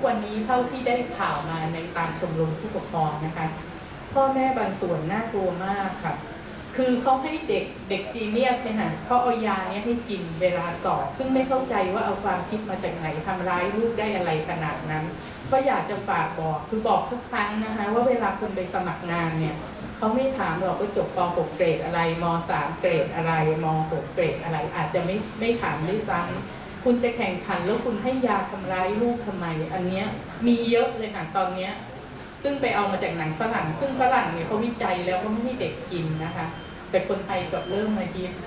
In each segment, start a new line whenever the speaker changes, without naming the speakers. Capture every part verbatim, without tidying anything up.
วันนี้เท่าที่ได้ข่าวมาในตามชมรมผู้ปกครองนะคะพ่อแม่บางส่วนน่ากลัวมากค่ะคือเขาให้เด็กเด็กจีเนียสเนี่ยค่ะเขาเอายาเนี้ยให้กินเวลาสอบซึ่งไม่เข้าใจว่าเอาความคิดมาจากไหนทำร้ายลูกได้อะไรขนาดนั้นก็อยากจะฝากบอกคือบอกทุกครั้งนะคะว่าเวลาคุณไปสมัครงานเนี่ยเขาไม่ถามหรอกว่าจบป หก เกรดอะไรม สาม เกรดอะไรม หก เกรดอะไรอาจจะไม่ไม่ถามด้วยซ้ำคุณจะแข่งขันแล้วคุณให้ยาทำร้ายลูกทำไมอันเนี้ยมีเยอะเลยค่ะตอนเนี้ยซึ่งไปเอามาจากหนังฝรั่งซึ่งฝรั่งเนี่ยเขาวิจัยแล้วว่าไม่ให้เด็กกินนะคะแต่คนไทยกับเริ่มมาคิด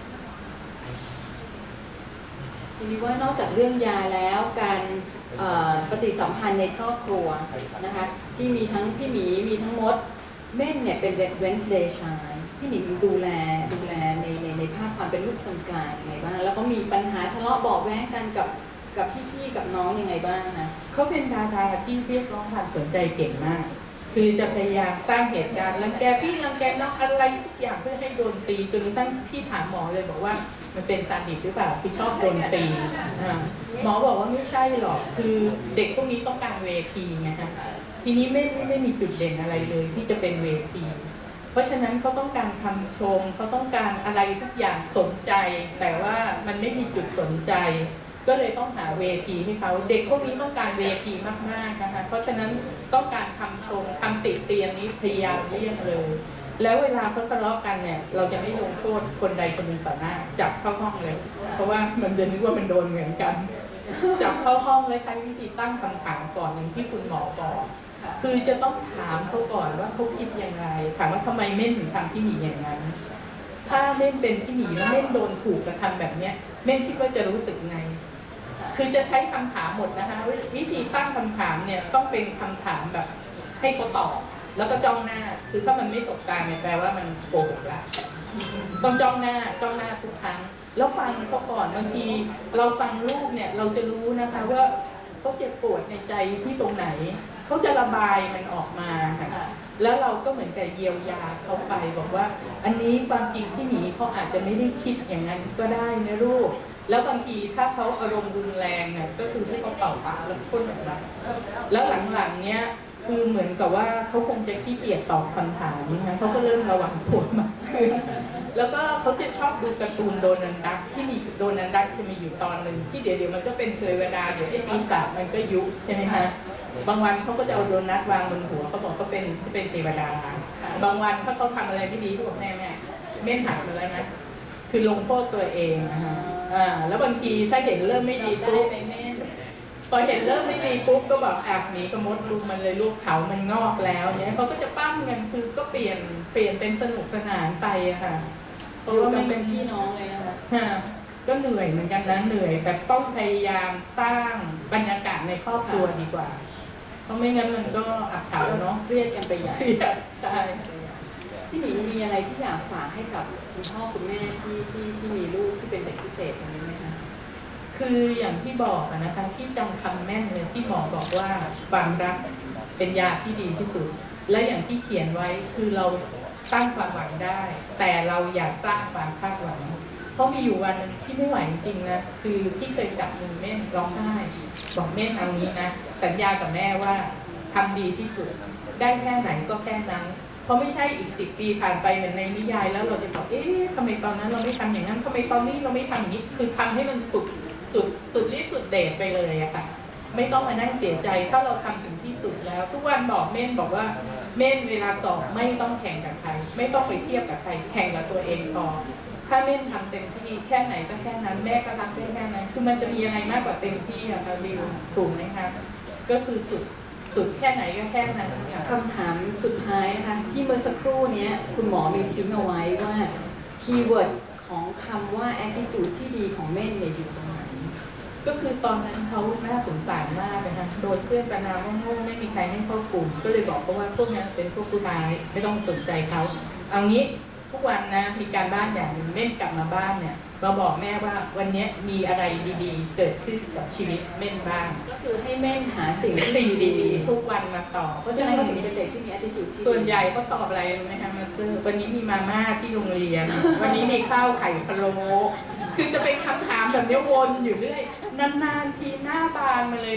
ทีนี้ว่านอกจากเรื่องยาแล้วการปฏิสัมพันธ์ในครอบครัวนะคะที่มีทั้งพี่หมีมีทั้งมดเม่นเนี่ยเป็นเด็ก Wednesday Child พี่หมีดูแลดูแลในในในภาพความเป็นลูกคนกลางยังไงบ้างแล้วเขามีปัญหาทะเลาะเบาะแว้งกันกับกับพี่ๆกับน้องยังไงบ้างนะ
เขาเป็นดาราที่เรียกร้องความสนใจเก่งมากคือจะพยายามสร้างเหตุการณ์รังแกพี่รังแกน้องอะไรทุกอย่างเพื่อให้โดนตีจนกระทั่งพี่ถามหมอเลยบอกว่ามันเป็นซาดิสหรือเปล่าคือชอบโดนตีหมอบอกว่าไม่ใช่หรอกคือเด็กพวกนี้ต้องการเวทีไงฮะทีนี้ไม่ไม่ไม่มีจุดเด่นอะไรเลยที่จะเป็นเวทีเพราะฉะนั้นเขาต้องการคำชมเขาต้องการอะไรทุกอย่างสนใจแต่ว่ามันไม่มีจุดสนใจก็เลยต้องหาเวทีให้เขาเด็กพวกนี้ต้องการเวทีมากๆนะคะเพราะฉะนั้นต้องการคำชมคำติเตียนนี้พยายามเลี่ยงเลยแล้วเวลาเขาทะเลาะกันเนี่ยเราจะไม่ลงโทษคนใดคนหนึ่งต่อหน้าจับเข้าห้องเลยเพราะว่ามันจะนึกว่ามันโดนเหมือนกันจับเข้าห้องและใช้วิธีตั้งคำถามก่อนอย่างที่คุณหมอบอกคือจะต้องถามเขาก่อนว่าเขาคิดยังไงถามว่าทำไมเม่นถึงทำพี่หมีอย่างนั้นถ้าเม่นเป็นพี่หมีแล้วเม่นโดนถูกกระทำแบบเนี้ยเม่นคิดว่าจะรู้สึกไงคือจะใช้คำถามหมดนะคะวิธีตั้งคำถามเนี่ยต้องเป็นคำถามแบบให้เขาตอบแล้วก็จ้องหน้าคือถ้ามันไม่สบตาเนี่ยแปลว่ามันโกหกละต้องจ้องหน้าจ้องหน้าทุกครั้งแล้วฟังเขาก่อนบางทีเราฟังลูกเนี่ยเราจะรู้นะคะว่าเขาเจ็บปวดในใจที่ตรงไหนเขาจะระบายมันออกมาค่ะแล้วเราก็เหมือนกับเยียวยาเขาไปบอกว่าอันนี้ความจริงที่หมีเขาอาจจะไม่ได้คิดอย่างนั้นก็ได้นะลูกแล้วบางทีถ้าเขาอารมณ์รุนแรงเนี่ยก็คือให้เขาเป่าปากแล้วพ่นออกมาแล้วหลังๆเนี้ยคือเหมือนกับว่าเขาคงจะขี้เกียจตอบคำถามนะคะเขาก็เริ่มระวังตัวมากขึ้นแล้วก็เขาจะชอบดูการ์ตูนโดนัลด์ดักที่มีโดนัลด์ดักจะมีอยู่ตอนหนึ่งที่เดี๋ยวเดี๋ยวมันก็เป็นเทวดาเดี๋ยวที่ปีศาจมันก็ยุใช่ไหมคะบางวันเขาก็จะเอาโดนัทวางบนหัวเขาบอกเขาเป็นเขาเป็นเทวดาบางวันถ้าเขาทำอะไรไม่ดีเขาบอกแม่แม่เม่นหักอะไรนะคือลงโทษตัวเองนะคะอ่าแล้วบางทีถ้าเห็นเริ่มไม่ดีปุ๊บพอเห็นเริ่มไม่ดีปุ๊บก็บอกแอบหนีกระมดลูกมันเลยลูกเขามันงอกแล้วเนี่ยเขาก็จะปั้มกันคือก็เปลี่ยนเปลี่ยนเป็นสนุกสนานไปอะค่ะ
เพราะว่ามันเป็นพี่น้องเลยนะคะ
ก็เหนื่อยเหมือนกันนะเหนื่อยแต่ต้องพยายามสร้างบรรยากาศในครอบครัวดีกว่าเพราะไม่งั้นมันก็อับเฉาเนาะ
เครียดกันไปใหญ่
ใช่
พี่หนิงมีอะไรที่อยากฝากให้กับคุณพ่อคุณแม่ที่ที่ที่มีลูกที่เป็นเด็กพิเศษอย่างนี้ไหมคะ
คืออย่างที่บอกนะคะที่จำคำแม่นเลยที่หมอบอกว่าความรักเป็นยาที่ดีที่สุดและอย่างที่เขียนไว้คือเราตั้งความหวังได้แต่เราอย่าสร้างความคาดหวังเพราะมีอยู่วันนึงที่ไม่ไหวจริงๆนะคือที่เคยจับมือเม่นร้องไห้บอกเม่นเอานี้นะสัญญากับแม่ว่าทำดีที่สุดได้แค่ไหนก็แค่นั้นเพราะไม่ใช่อีกสิบปีผ่านไปเหมือนในนิยายแล้วเราจะบอกเอ๊ะทำไมตอนนั้นเราไม่ทำอย่างนั้นทำไมตอนนี้เราไม่ทำอย่างนี้คือทำให้มันสุดสุดสุดฤทธิ์สุดเดชไปเลยอะค่ะไม่ต้องมานั่งเสียใจถ้าเราทำถึงที่สุดแล้วทุกวันบอกเม่นบอกว่าเม่นเวลาสอบไม่ต้องแข่งกับใครไม่ต้องไปเทียบกับใครแข่งกับตัวเองพอถ้าเม่นทำเต็มที่แค่ไหนก็แค่นั้นแม่ก็รักได้แค่นั้นคือมันจะมีอะไรมากกว่าเต็มที่อะค่ะบิวถูกไหมคะก็คือสุดสุดแค่ไหนก็แค่นั้น
คำถามสุดท้ายนะคะที่เมื่อสักครู่นี้คุณหมอมีทิ้งเอาไว้ว่าคีย์เวิร์ดของคำว่า attitude ที่ดีของเม่นเนี่ยอยู่ตรงไหน
ก็คือตอนนั้นเขาน่าสงสารมากเลยค่ะโดนเพื่อนประนามว่าโง่ไม่มีใครให้เข้ากลุ่มก็เลยบอกเขาว่าพวกนั้นเป็นพวกผู้ร้ายไม่ต้องสนใจเขาเอางี้ทุกวันนะมีการบ้านอย่างนึงเม่นกลับมาบ้านเนี่ยเราบอกแม่ว่าวันนี้มีอะไรดีๆเกิดขึ้นกับชีวิตเม่นบ้าง
ก็คือให้เม่นหาสิ่ง
สิ่งดีๆทุกวันมาตอบ
เพราะฉะนั้นเขาถึงเป็นเด็กที่มี attitude ที่
ส่วนใหญ่เขาตอบอะไรรู้ไหมคะมาซื้อวันนี้มีมาม่าที่โรงเรียนวันนี้มีข้าวไข่พะโล้คือจะเป็นคำถามแบบนี้วนอยู่เรื่อยนานๆทีหน้าบานมาเลยนะคะ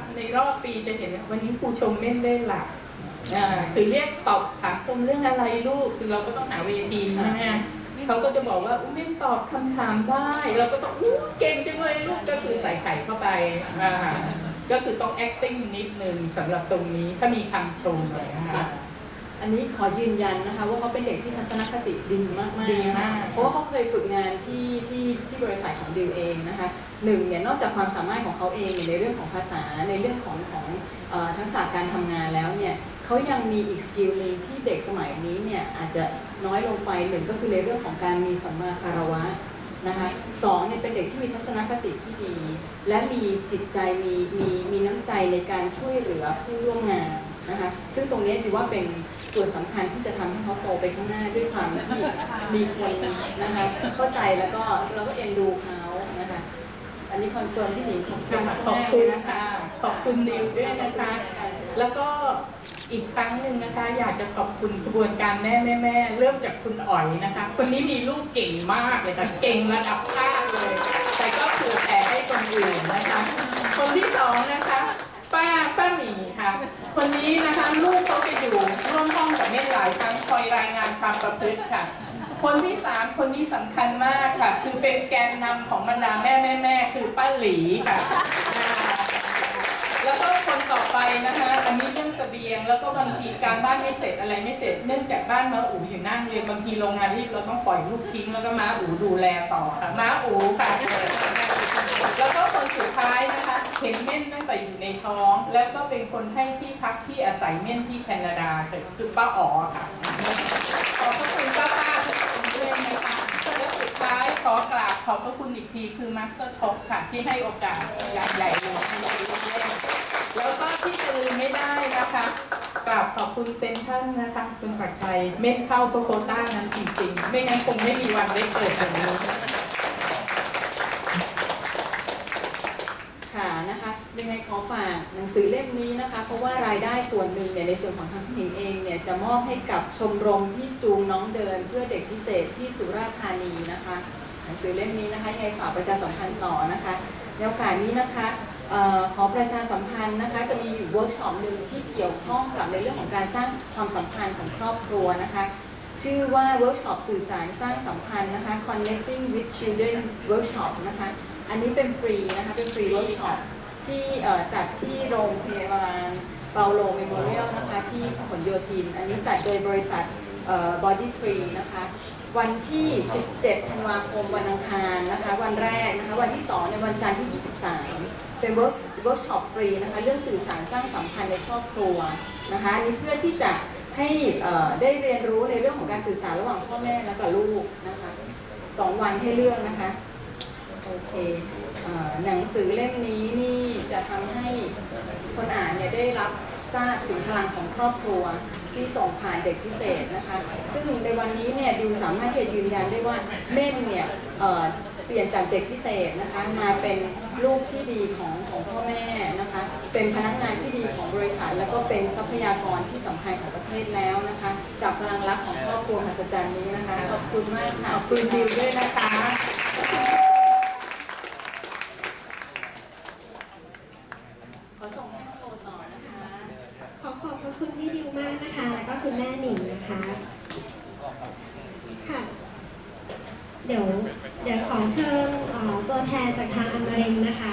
ในรอบปีจะเห็นวันนี้ครูชมเม่นได้หลักอ่าคือเรียกตอบถามชมเรื่องอะไรลูกคือเราก็ต้องหาเวทีใช่ไหมเขาก็จะบอกว่าอุ้ยเม่นตอบคำถามได้เราก็ต้องอู้เก่งจังเลยลูกก็คือใส่ไข่เข้าไปอ่าก็คือต้อง acting นิดนึงสำหรับตรงนี้ถ้ามีคำชมอะไรนะคะ
อันนี้ขอยืนยันนะคะว่าเขาเป็นเด็กที่ทัศนคติดีมากๆ
ดีมาก
เพราะว่าเขาเคยฝึกงานที่ที่ที่บริษัทของดิวเองนะคะหนึ่งเนี่ยนอกจากความสามารถของเขาเองในเรื่องของภาษาในเรื่องของของทักษะการทำงานแล้วเนี่ยเขายังมีอีกสกิลหนึ่งที่เด็กสมัยนี้เนี่ยอาจจะน้อยลงไปหนึ่งก็คือในเรื่องของการมีสัมมาคารวะนะคะสองเนี่ยเป็นเด็กที่มีทัศนคติที่ดีและมีจิตใจมีมีมีน้ำใจในการช่วยเหลือผู้ร่วมงานนะคะซึ่งตรงนี้ถือว่าเป็นส่วนสำคัญที่จะทำให้เขาโตไปข้างหน้าด้วยความที่มีคนนะคะเข้าใจแล้วก็เราก็เอ็นดูเขานะคะอันนี้คอนเฟิร์มพี่หนิงขอบคุณมากขอบ
คุณนะคะขอบคุณนิวด้วยนะคะแล้วก็อีกครั้งหนึ่งนะคะอยากจะขอบคุณกระบวนการแม่แม่แม่เริ่มจากคุณอ๋อยนะคะคนนี้มีลูกเก่งมากเลยค่ะเก่งระดับชาติเลยแต่ก็เผื่อแผ่ให้คนอื่นนะคะคนที่สองนะคะป้าป้าหมีค่ะคนนี้นะคะลูกเขาจะอยู่ร่วมห้องกับแม่หลายครั้งคอยรายงานความประพฤติค่ะคนที่สามคนนี้สำคัญมากค่ะคือเป็นแกนนำของบรรดาแม่แม่แม่คือป้าหลีค่ะแล้วก็คนต่อไปนะคะอันนี้เรื่องเสบียงแล้วก็บางทีการบ้านไม่เสร็จอะไรไม่เสร็จเนื่องจากบ้านม้าอู๋อยู่หน้าโรงเรียนบางทีโรงงานรีบเราต้องปล่อยลูกทิ้งแล้วก็ม้าอู๋ดูแลต่อค่ะม้าอู๋ค่ะแล้วก็คนสุดท้ายนะคะเห็นเม่นตั้งแต่อยู่ในท้องแล้วก็เป็นคนให้ที่พักที่อาศัยเม่นที่แคนาดาคือป้าอ๋อค่ะขอบพระคุณป้าป้าทุกคนด้วยนะคะและสุดท้ายขอกราบขอบพระคุณอีกทีคือมาสเตอร์ท็อปค่ะที่ให้โอกาสใหญ่ๆเลยแล้วก็ที่จะลืมไม่ได้นะคะกราบขอบคุณเซนท่านนะคะคุณศักดิ์ชัยเม่นเข้าโควต้านั้นจริงๆไม่งั้นคงไม่มีวันได้เปิดแบบนี้
ค่ะนะคะยังไงขอฝากหนังสือเล่มนี้นะคะเพราะว่ารายได้ส่วนหนึ่งเนี่ยในส่วนของทางพี่หนิงเองเนี่ยจะมอบให้กับชมรมที่จูงน้องเดินเพื่อเด็กพิเศษที่สุราษฎร์ธานีนะคะหนังสือเล่มนี้นะคะยังไงฝากประชาสัมพันธ์ต่อนะคะในโอกาสนี้นะคะออขอประชาสัมพันธ์นะคะจะมีเวิร์กช็อปหนึ่งที่เกี่ยวข้องกับในเรื่องของการสร้างความสัมพันธ์ของครอบครัวนะคะชื่อว่าเวิร์กช็อปสื่อสารสร้างสัมพันธ์นะคะ Connecting with Children Workshop นะคะอันนี้เป็นฟรีนะคะเป็นฟรีเวิร์กช็อปที่จัดที่โรงพยาบาลเปาโลเมโมเรียลนะคะที่พหลโยธินอันนี้จัดโดยบริษัท Body Tree นะคะวันที่สิบเจ็ดธันวาคมวันอังคารนะคะวันแรกนะคะวันที่สองในวันจันทร์ที่ยี่สิบสามเป็นเวิร์กเวิร์กช็อปฟรีนะคะเรื่องสื่อสารสร้างสัมพันธ์ในครอบครัวนะคะอันนี้เพื่อที่จะให้ได้เรียนรู้ในเรื่องของการสื่อสารระหว่างพ่อแม่และกับลูกนะคะสองวันให้เลือกนะคะโอเคหนังสือเล่มนี้นี่จะทำให้คนอ่านเนี่ยได้รับทราบถึงพลังของครอบครัวที่ส่งผ่านเด็กพิเศษนะคะซึ่งในวันนี้เนี่ยดิวสามารถที่จะยืนยันได้ว่าเม่นเนี่ยเปลี่ยนจากเด็กพิเศษนะคะมาเป็นลูกที่ดีของของพ่อแม่นะคะเป็นพนักงานที่ดีของบริษัทแล้วก็เป็นทรัพยากรที่สำคัญของประเทศแล้วนะคะจากพลังรักของครอบครัวมหัศจรรย์นี้นะคะขอบคุณมากค่ะ
ขอบคุณดิวด้วยนะคะ
ขอส่งให้น้องโลต่อนะคะ
ขอขอบพระคุณพี่ดิวมากนะคะแล้วก็คุณแม่หนิงนะคะค่ะเดี๋ยวเดี๋ยวขอเชิญตัวแทนจากทางอมรินทร์นะคะ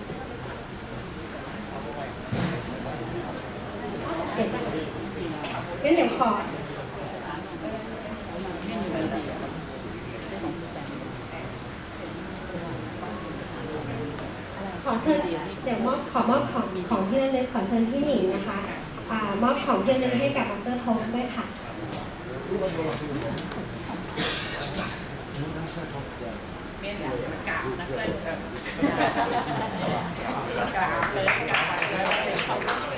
งั้นเดี๋ยวขอขอเชิญเดี๋ยวมอบขอมอบของของที่ระลึกขอเชิญพี่หนิงนะคะมอบของที่ระลึกให้กับมาสเตอร์ท็อปด้วยค่ะ
เม่นกราบนักเล่นกราบเลยกราบเลยขอบคุณ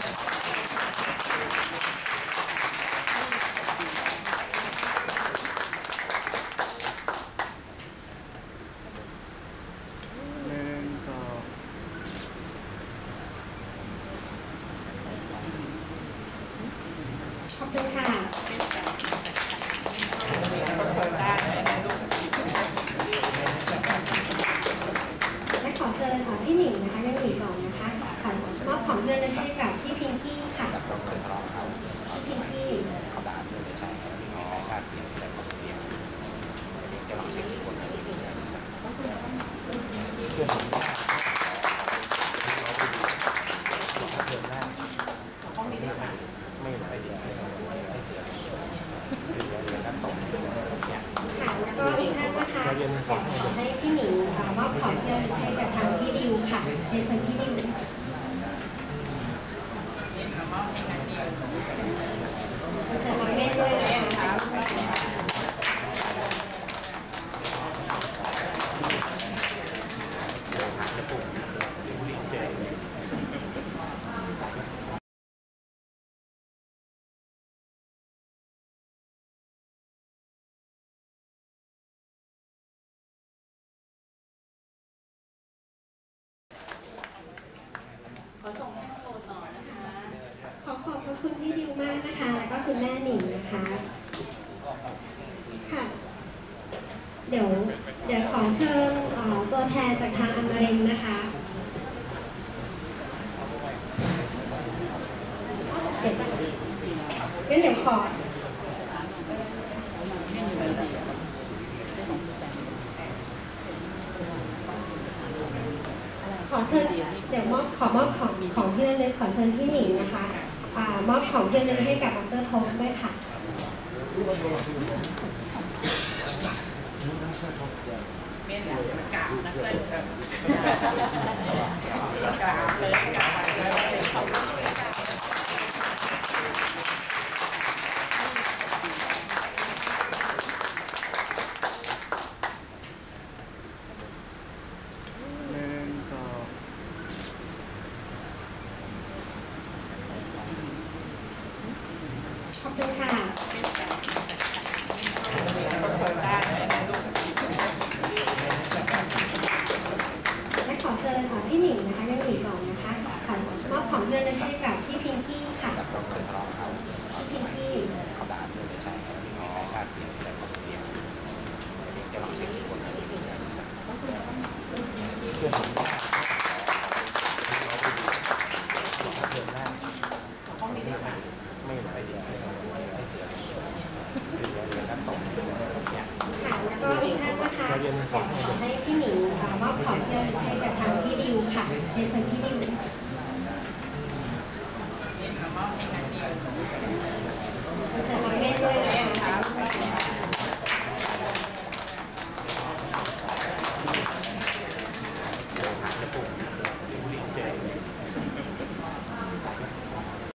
ขอบคุณค่ะและขอเชิญค่ะพี่หนิงนะคะยังหนิงก่อนนะคะขอกให้กับพี่พิงกี้ค่ะพี่พิงกี้ ค่ะแล้วก็อีกท่านนะคะอยากขอให้พี่หนิงมอบของที่ระลึกให้กับทางพี่ดิวค่ะเรียนเชิญพี่ดิวเชิญน้องเมฆด้วยนะคะ
ขอส่งให้น้องโลต่อนะคะ
ขอขอบพระคุณพี่ดิวมากนะคะ แล้วก็คุณแม่หนิงนะคะค่ะเดี๋ยวเดี๋ยวขอเชิญตัวแทนจากทางอมรินทร์นะคะเดี๋ยวงั้นเดี๋ยวขอขอเชิญเดี๋ยวมอบขอมอบของของที่ระลึกขอเชิญพี่หนิงนะคะอ่ามอบของที่ระลึกให้กับดร.ทงด้วยค่ะ
เมียจ๋ากราบนะเลยกราบเลยกราบเลยขอบคุณ
ขอบคุณค่ะและขอเชิญค่ะพี่หนิงนะคะยังอยู่ก่อนนะคะขอมอบของที่ระลึกให้กับพี่พิงกี้ค่ะพี่พิงกี้ค่ะแล้วก็อีกท่านนะคะอยากขอให้พี่หนิงมอบของที่ระลึกให้กับทางพี่ดิวค่ะเรียนเชิญพี่ดิว